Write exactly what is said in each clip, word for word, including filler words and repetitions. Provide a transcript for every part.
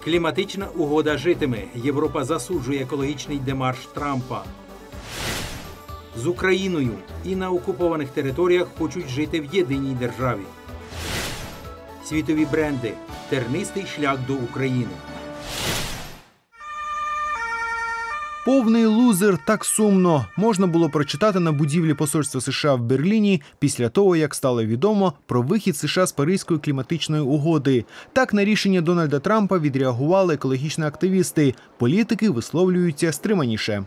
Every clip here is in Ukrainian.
Кліматична угода житиме. Європа засуджує екологічний демарш Трампа. З Україною і на окупованих територіях хочуть жити в єдиній державі. Світові бренди. Тернистий шлях до України. Повний лузер, так сумно, можна було прочитати на будівлі посольства США в Берліні після того, як стало відомо про вихід США з Паризької кліматичної угоди. Так на рішення Дональда Трампа відреагували екологічні активісти. Політики висловлюються стриманіше.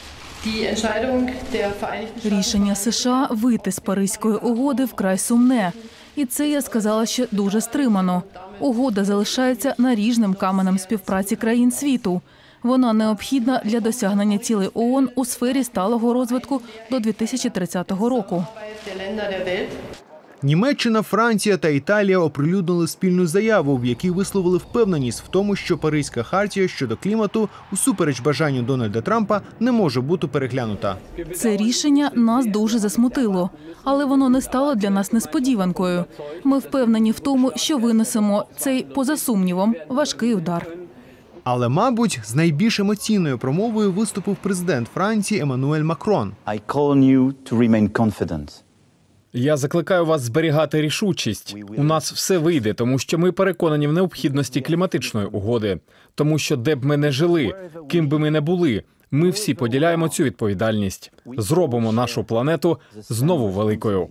Рішення США вийти з Паризької угоди вкрай сумне. І це, я сказала, ще дуже стримано. Угода залишається наріжним каменем співпраці країн світу. Вона необхідна для досягнення цілей ООН у сфері сталого розвитку до дві тисячі тридцятого року. Німеччина, Франція та Італія оприлюднили спільну заяву, в якій висловили впевненість в тому, що Паризька хартія щодо клімату, усупереч бажанню Дональда Трампа, не може бути переглянута. Це рішення нас дуже засмутило, але воно не стало для нас несподіванкою. Ми впевнені в тому, що винесемо цей, поза сумнівом, важкий удар. Але, мабуть, з найбільш емоційною промовою виступив президент Франції Еммануель Макрон. Я закликаю вас зберігати рішучість. У нас все вийде, тому що ми переконані в необхідності кліматичної угоди. Тому що де б ми не жили, ким би ми не були, ми всі поділяємо цю відповідальність. Зробимо нашу планету знову великою.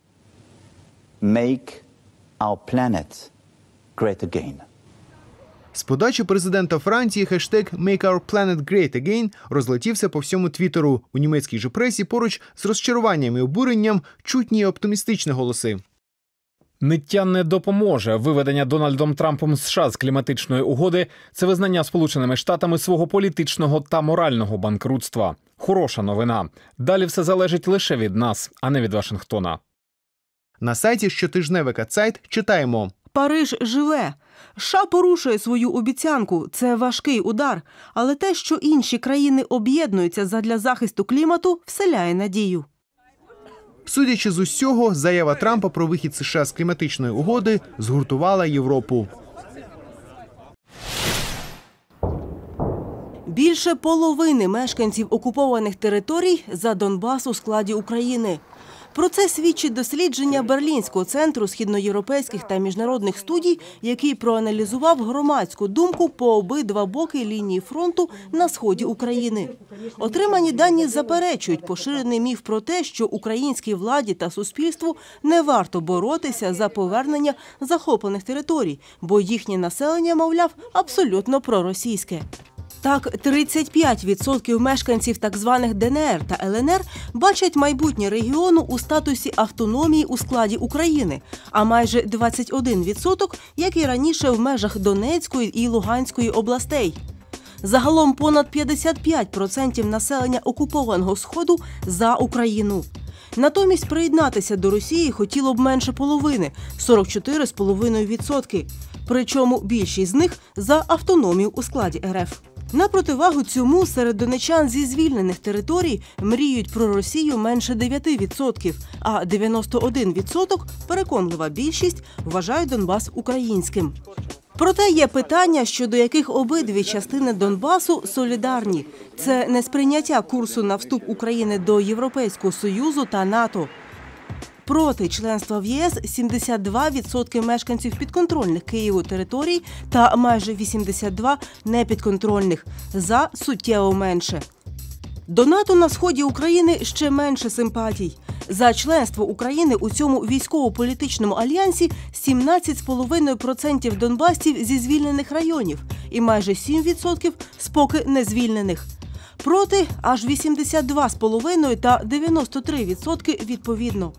Make our planet great again. З подачі президента Франції хештег «Make our planet great again» розлетівся по всьому твіттеру. У німецькій же пресі поруч з розчаруванням і обуренням чутні оптимістичні голоси. Ниття не допоможе. Виведення Дональдом Трампом США з кліматичної угоди – це визнання Сполученими Штатами свого політичного та морального банкрутства. Хороша новина. Далі все залежить лише від нас, а не від Вашингтона. На сайті щотижневика «Цайт» читаємо. Париж живе. США порушує свою обіцянку. Це важкий удар. Але те, що інші країни об'єднуються задля захисту клімату, вселяє надію. Судячи з усього, заява Трампа про вихід США з кліматичної угоди згуртувала Європу. Більше половини мешканців окупованих територій за Донбас у складі України. Про це свідчить дослідження Берлінського центру східноєвропейських та міжнародних студій, який проаналізував громадську думку по обидва боки лінії фронту на сході України. Отримані дані заперечують поширений міф про те, що українській владі та суспільству не варто боротися за повернення захоплених територій, бо їхнє населення, мовляв, абсолютно проросійське. Так, тридцять п'ять відсотків мешканців так званих Де Ен Ер та Ел Ен Ер бачать майбутнє регіону у статусі автономії у складі України, а майже двадцять один відсоток, як і раніше, в межах Донецької і Луганської областей. Загалом понад п'ятдесят п'ять відсотків населення окупованого Сходу за Україну. Натомість приєднатися до Росії хотіло б менше половини – сорок чотири цілих п'ять десятих відсотка. Причому більшість з них за автономію у складі Ер Еф. На противагу цьому серед донечан зі звільнених територій мріють про Росію менше дев'яти відсотків, а дев'яносто один відсоток, переконлива більшість, вважають Донбас українським. Проте є питання, щодо яких обидві частини Донбасу солідарні. Це несприйняття курсу на вступ України до Європейського Союзу та НАТО. Проти членства в Є С – сімдесят два відсотки мешканців підконтрольних Києву територій та майже вісімдесят два відсотки непідконтрольних. За суттєво менше. До НАТО на сході України ще менше симпатій. За членство України у цьому військово-політичному альянсі сімнадцять цілих п'ять десятих відсотка донбасців зі звільнених районів і майже сім відсотків з поки не звільнених. Проти – аж вісімдесят два цілих п'ять десятих та дев'яносто три відсотки відповідно.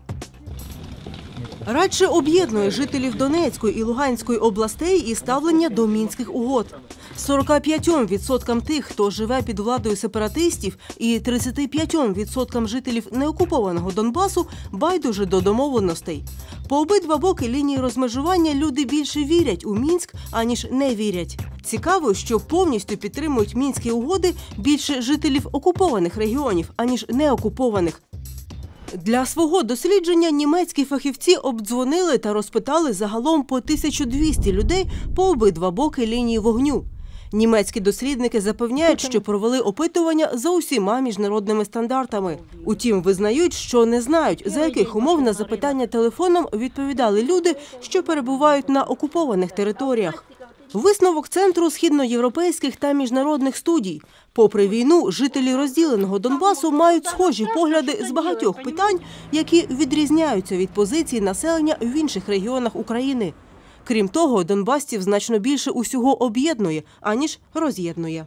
Радше об'єднує жителів Донецької і Луганської областей і ставлення до Мінських угод. сорока п'ятьом відсоткам тих, хто живе під владою сепаратистів, і тридцяти п'ятьом відсоткам жителів неокупованого Донбасу байдуже до домовленостей. По обидва боки лінії розмежування люди більше вірять у Мінськ, аніж не вірять. Цікаво, що повністю підтримують Мінські угоди більше жителів окупованих регіонів, аніж неокупованих. Для свого дослідження німецькі фахівці обдзвонили та розпитали загалом по тисячу двісті людей по обидва боки лінії вогню. Німецькі дослідники запевняють, що провели опитування за усіма міжнародними стандартами. Утім, визнають, що не знають, за яких умов на запитання телефоном відповідали люди, що перебувають на окупованих територіях. Висновок Центру східноєвропейських та міжнародних студій. Попри війну, жителі розділеного Донбасу мають схожі погляди з багатьох питань, які відрізняються від позицій населення в інших регіонах України. Крім того, донбасців значно більше усього об'єднує, аніж роз'єднує.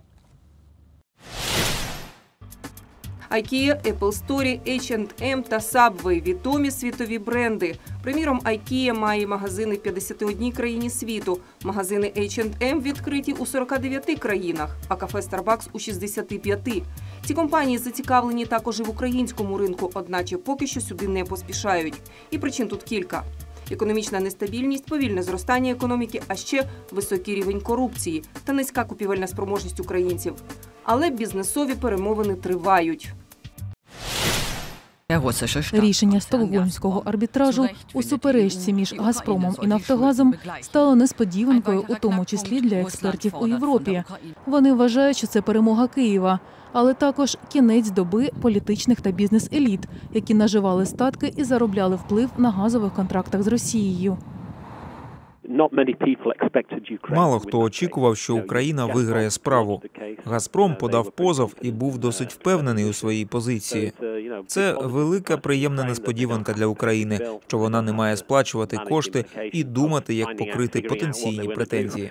IKEA, Apple Store, ейч енд ем та Subway – відомі світові бренди. Приміром, IKEA має магазини в п'ятдесяти одній країні світу, магазини ейч енд ем відкриті у сорока дев'яти країнах, а кафе Starbucks – у шістдесяти п'яти. Ці компанії зацікавлені також і в українському ринку, одначе поки що сюди не поспішають. І причин тут кілька. Економічна нестабільність, повільне зростання економіки, а ще високий рівень корупції та низька купівельна спроможність українців. Але бізнесові перемовини тривають. Рішення стокгольмського арбітражу у суперечці між «Газпромом» і «Нафтогазом» стало несподіванкою, у тому числі для експертів у Європі. Вони вважають, що це перемога Києва, але також кінець доби політичних та бізнес-еліт, які наживали статки і заробляли вплив на газових контрактах з Росією. Мало хто очікував, що Україна виграє справу. «Газпром» подав позов і був досить впевнений у своїй позиції. Це велика приємна несподіванка для України, що вона не має сплачувати кошти і думати, як покрити потенційні претензії.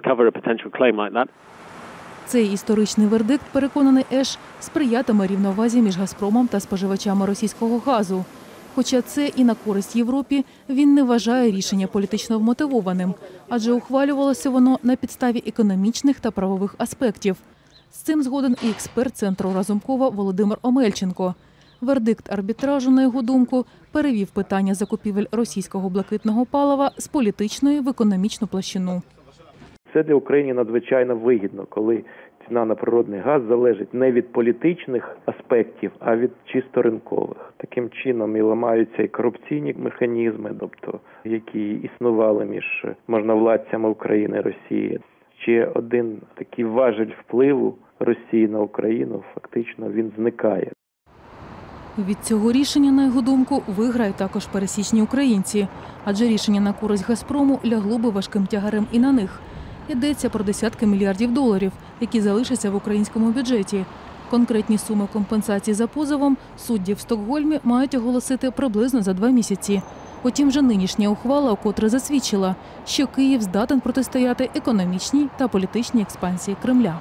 Цей історичний вердикт, переконаний Еш, сприятиме рівновазі між «Газпромом» та споживачами російського газу. Хоча це і на користь Європі, він не вважає рішення політично вмотивованим, адже ухвалювалося воно на підставі економічних та правових аспектів. З цим згоден і експерт Центру Разумкова Володимир Омельченко. Вердикт арбітражу, на його думку, перевів питання закупівель російського блакитного палива з політичної в економічну площину. Це для України надзвичайно вигідно, коли ціна на природний газ залежить не від політичних аспектів, а від чисто ринкових. Таким чином і ламаються і корупційні механізми, тобто які існували між можновладцями України і Росії. Ще один такий важіль впливу Росії на Україну, фактично він зникає. Від цього рішення, на його думку, виграють також пересічні українці, адже рішення на користь «Газпрому» лягло би важким тягарем і на них. Йдеться про десятки мільярдів доларів, які залишаться в українському бюджеті. Конкретні суми компенсації за позовом судді в Стокгольмі мають оголосити приблизно за два місяці. Потім вже нинішня ухвала вкотре засвідчила, що Київ здатен протистояти економічній та політичній експансії Кремля.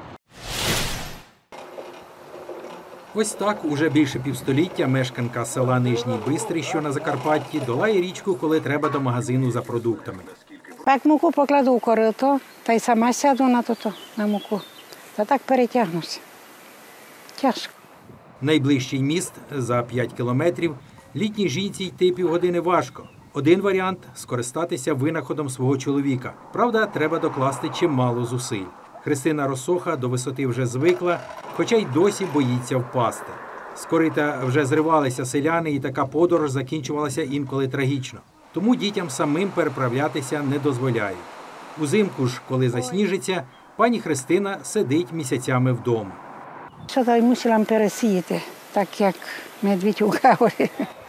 Ось так уже більше півстоліття мешканка села Нижній Бистрий, що на Закарпатті, долає річку, коли треба до магазину за продуктами. Як муку покладу в корито, та й сама сяду на тото, на муку. Та так перетягнуся. Тяжко. Найближчий міст за п'ять кілометрів. Літній жінці йти півгодини важко. Один варіант – скористатися винаходом свого чоловіка. Правда, треба докласти чимало зусиль. Христина Росоха до висоти вже звикла, хоча й досі боїться впасти. З корита вже зривалися селяни, і така подорож закінчувалася інколи трагічно. Тому дітям самим переправлятися не дозволяють. Узимку ж, коли засніжиться, пані Христина сидить місяцями вдома. Що то й мусила пересіяти, так як Медведчук говорить.